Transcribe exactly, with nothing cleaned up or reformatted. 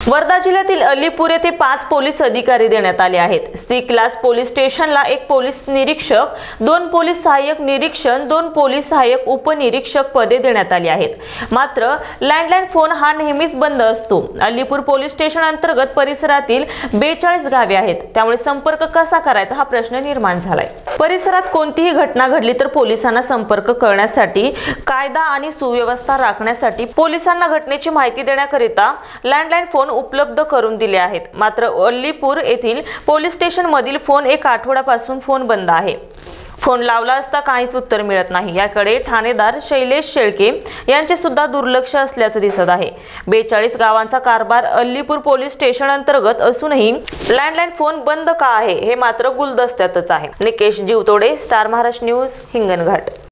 वर्धा जिल्ह्यातील अलीपूर येथे पाच पोलीस अधिकारी देण्यात आले आहेत। सी क्लास पोलीस स्टेशनला एक पोलीस निरीक्षक, दोन पोलीस सहाय्यक निरीक्षक, दोन पोलीस सहाय्यक उपनिरीक्षक पदे देण्यात आली आहेत। मात्र लँडलाईन फोन हा नेहमीच बंद असतो। अलीपूर पोलीस स्टेशन अंतर्गत परिसरातील बेचाळीस गावे आहेत, त्यामुळे संपर्क कसा करायचा हा प्रश्न निर्माण झालाय। परिसरात कोणतीही घटना घडली तर पोलिसांना संपर्क करण्यासाठी, कायदा आणि सुव्यवस्था राखण्यासाठी पोलिसांना घटनेची माहिती देण्याकरिता लँडलाईन फोन उपलब्ध करून दिले आहेत। मात्र अलीपूर येथील पोलीस स्टेशन मधील फोन एक आठवड्यापासून फोन बंद आहे। फोन लावला असता काहीच उत्तर मिळत नाही। याकडे ठाणेदार शैलेश शेळके यांचे सुद्धा दुर्लक्ष असल्याचे दिसत आहे। बेचाळीस गावांचा कारभार अलीपूर पोलीस स्टेशन अंतर्गत असूनही लँडलाईन फोन बंद का आहे हे मात्र गुलदस्त्यातच आहे। Nikesh Jivtode, Star Maharashtra news, Hinganghat.